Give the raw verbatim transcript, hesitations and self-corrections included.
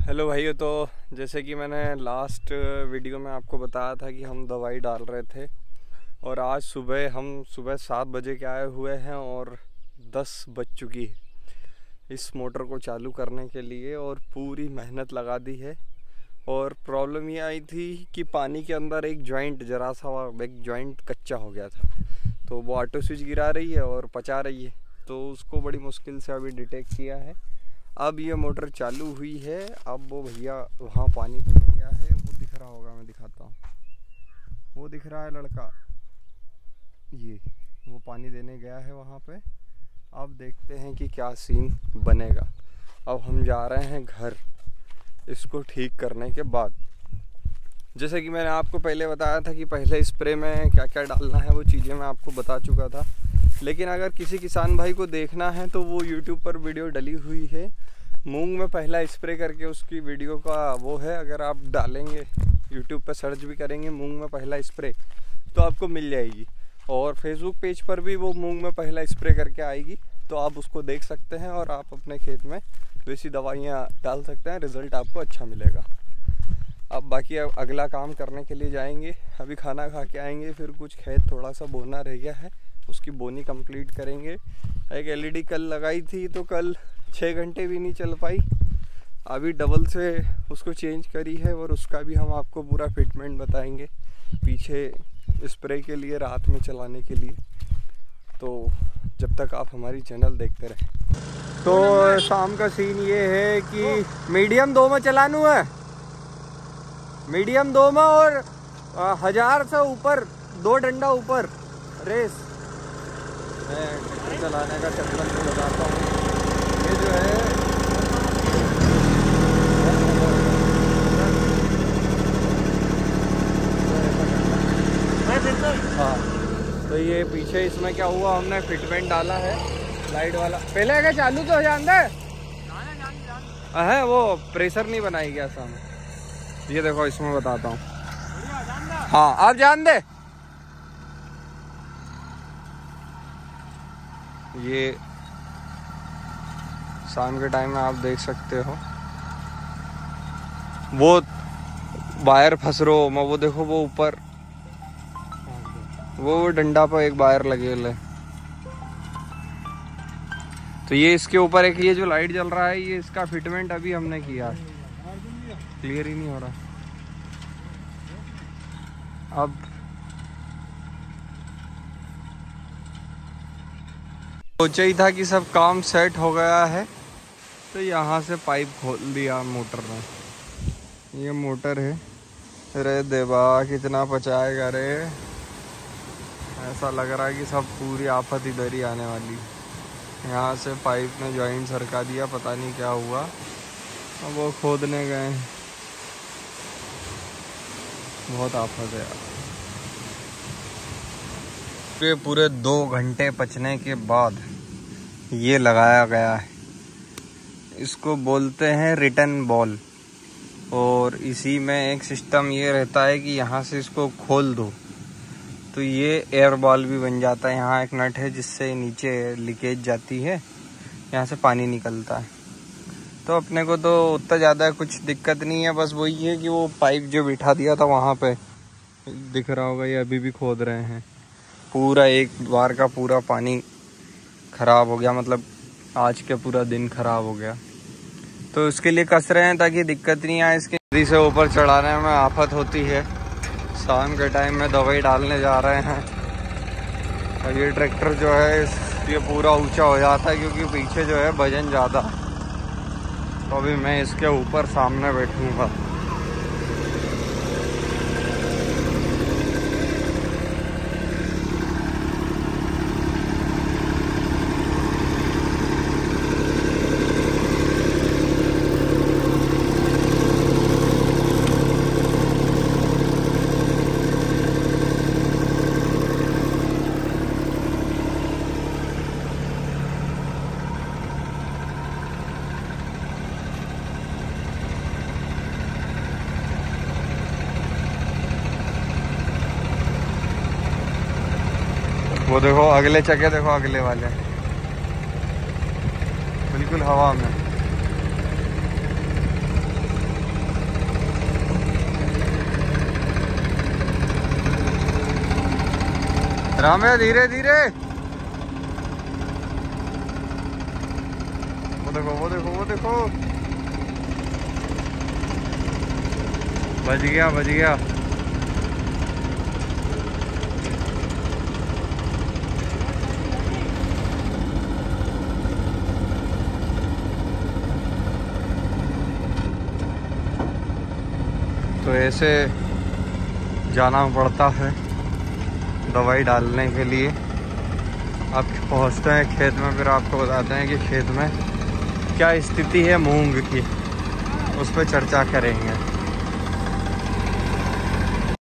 Hello भाइयों। तो जैसे कि मैंने लास्ट वीडियो में आपको बताया था कि हम दवाई डाल रहे थे और आज सुबह हम सुबह सात बजे के आए हुए हैं और दस बज चुकी है इस मोटर को चालू करने के लिए और पूरी मेहनत लगा दी है। और प्रॉब्लम ये आई थी कि पानी के अंदर एक जॉइंट जरा सा एक जॉइंट कच्चा हो गया था, तो वो ऑटो स्विच गिरा रही है और पचा रही है, तो उसको बड़ी मुश्किल से अभी डिटेक्ट किया है। अब ये मोटर चालू हुई है। अब वो भैया वहाँ पानी देने गया है, वो दिख रहा होगा, मैं दिखाता हूँ, वो दिख रहा है लड़का, ये वो पानी देने गया है वहाँ पे। अब देखते हैं कि क्या सीन बनेगा। अब हम जा रहे हैं घर इसको ठीक करने के बाद। जैसे कि मैंने आपको पहले बताया था कि पहले स्प्रे में क्या क्या डालना है, वो चीज़ें मैं आपको बता चुका था। लेकिन अगर किसी किसान भाई को देखना है तो वो यूट्यूब पर वीडियो डली हुई है, मूंग में पहला स्प्रे करके उसकी वीडियो का वो है। अगर आप डालेंगे यूट्यूब पर सर्च भी करेंगे मूंग में पहला स्प्रे तो आपको मिल जाएगी, और फेसबुक पेज पर भी वो मूंग में पहला स्प्रे करके आएगी, तो आप उसको देख सकते हैं और आप अपने खेत में वैसी दवाइयाँ डाल सकते हैं, रिज़ल्ट आपको अच्छा मिलेगा। अब बाकी अब अगला काम करने के लिए जाएंगे। अभी खाना खा के आएंगे, फिर कुछ खेत थोड़ा सा बोना रह गया है, उसकी बोनी कंप्लीट करेंगे। एक एलईडी कल लगाई थी तो कल छः घंटे भी नहीं चल पाई, अभी डबल से उसको चेंज करी है और उसका भी हम आपको पूरा फिटमेंट बताएंगे पीछे स्प्रे के लिए, रात में चलाने के लिए। तो जब तक आप हमारी चैनल देखते रहें। तो शाम का सीन ये है कि मीडियम दो में चलानू है, मीडियम दो में और हजार से ऊपर दो डंडा ऊपर रेस। मैं ट्रैक्टर चलाने का चक्कर में लगाता हूँ। ये जो है हाँ, तो ये पीछे इसमें क्या हुआ, हमने फिटमेंट डाला है लाइट वाला। पहले अगर चालू तो हो जान दे है, वो प्रेशर नहीं बनाई गया सामने। ये देखो इसमें बताता हूँ। हाँ आप जान दे। ये शाम के टाइम में आप देख सकते हो वो वायर फंस रो मैं, वो देखो वो ऊपर वो डंडा पर एक वायर लगे हुए। तो ये इसके ऊपर एक ये जो लाइट जल रहा है, ये इसका फिटमेंट अभी हमने किया है, क्लियर ही नहीं हो रहा। अब सोचा ही था कि सब काम सेट हो गया है, तो यहाँ से पाइप खोल दिया मोटर ने। ये मोटर है, रे देवा कितना पचाएगा रे। ऐसा लग रहा है कि सब पूरी आफत इधर ही आने वाली। यहाँ से पाइप में जॉइंट सरका दिया, पता नहीं क्या हुआ, अब वो खोदने गए। बहुत आफत है यार। ये पूरे दो घंटे पचने के बाद ये लगाया गया है, इसको बोलते हैं रिटर्न बॉल। और इसी में एक सिस्टम ये रहता है कि यहाँ से इसको खोल दो तो ये एयर बॉल भी बन जाता है। यहाँ एक नट है जिससे नीचे लीकेज जाती है, यहाँ से पानी निकलता है। तो अपने को तो उतना ज़्यादा कुछ दिक्कत नहीं है, बस वही है कि वो पाइप जो बिठा दिया था वहाँ पे दिख रहा होगा, ये अभी भी खोद रहे हैं। पूरा एक बार का पूरा पानी ख़राब हो गया, मतलब आज का पूरा दिन ख़राब हो गया। तो उसके लिए कस रहे हैं ताकि दिक्कत नहीं आए। इसके नदी से ऊपर चढ़ाने में आफत होती है। शाम के टाइम में दवाई डालने जा रहे हैं और ये ट्रैक्टर जो है ये पूरा ऊंचा हो जाता है क्योंकि पीछे जो है वजन ज़्यादा। तो अभी मैं इसके ऊपर सामने बैठूँगा। वो देखो अगले चक्के, देखो अगले वाले बिल्कुल हवा में। राम्या धीरे धीरे। वो देखो वो देखो वो देखो, बच गया बच गया। तो ऐसे जाना पड़ता है दवाई डालने के लिए। अब पहुंचते हैं खेत में, फिर आपको बताते हैं कि खेत में क्या स्थिति है मूंग की, उस पर चर्चा करेंगे।